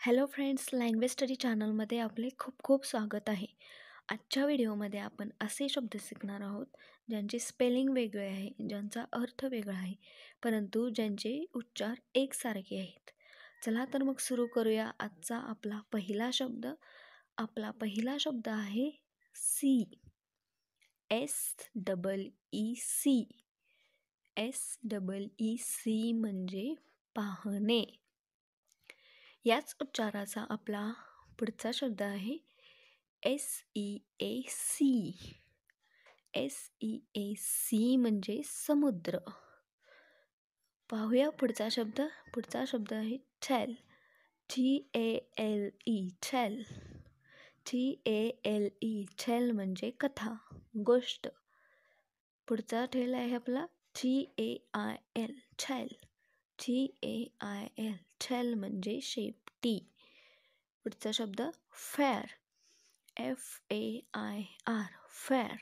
Hello friends, language study चॅनलमध्ये आपले खूप खूप स्वागत आहे. आजच्या व्हिडिओमध्ये आपण असे शब्द शिकणार आहोत ज्यांचे स्पेलिंग वेगळे आहे, ज्यांचा अर्थ वेगळा आहे, परंतु ज्यांचे उच्चार एकसारखे आहेत. चला तर मग सुरू करूया. आजचा आपला पहिला शब्द आहे सी. SEEC. SEEC म्हणजे पाहणे. याच उच्चाराचा आपला पुढचा शब्द आहे SEAC. SEAC म्हणजे समुद्र. पाहूया पुढचा शब्द आहे tale. TALE tale. TALE tale म्हणजे कथा, गोष्ट. पुढचा टेल आहे आपला TAIL टेल. TAIL टेल म्हणजे शेपटी. पुढचा शब्द fair. FAIR fair.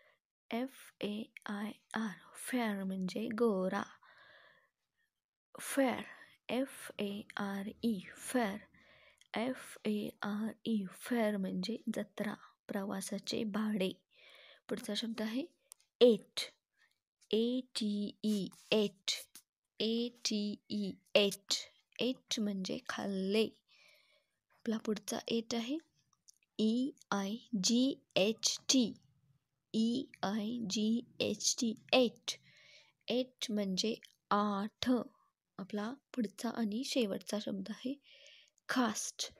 FAIR fair म्हणजे गोरा. Fair. FARE fare. FARE fare म्हणजे जत्रा, प्रवासाचे भाडे. पुढचा शब्द आहे ate. ATE ate. ATE ate. Ate म्हणजे खाल्ले. आपला पुढचा एट आहे EIGHT. EIGHT eight. एट म्हणजे 8. आपला पुढचा आणि शेवटचा शब्द आहे cast.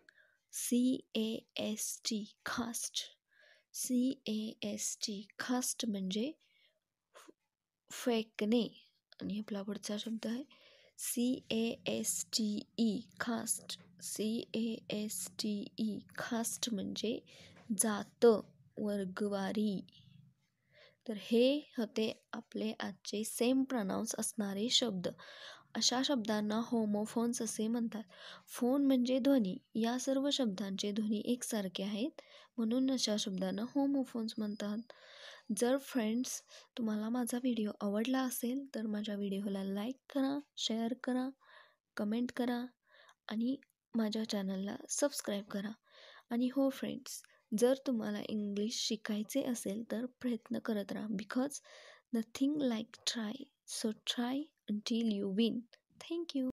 CAST cast. CAST cast म्हणजे फेकणे. आणि आपला पुढचा शब्द आहे CASTE कास्ट. CASTE कास्ट म्हणजे जात, वर्गवारी. तर हे होते आपले आजचे सेम प्रनाउन्स असणारे शब्द. अशा शब्दांना होमोफोन्स असे म्हणतात. फोन म्हणजे ध्वनी. या सर्व शब्दांचे ध्वनी एकसारखे आहेत, म्हणून अशा शब्दांना होमोफोन्स म्हणतात. जर फ्रेंड्स तुम्हाला माझा व्हिडिओ आवडला असेल तर माझ्या व्हिडिओला लाईक करा, शेअर करा, कमेंट करा आणि माझ्या चॅनलला सबस्क्राईब करा. आणि हो फ्रेंड्स, जर तुम्हाला इंग्लिश शिकायचे असेल तर प्रयत्न करत राहा. Because nothing like try. So try until you win. Thank you.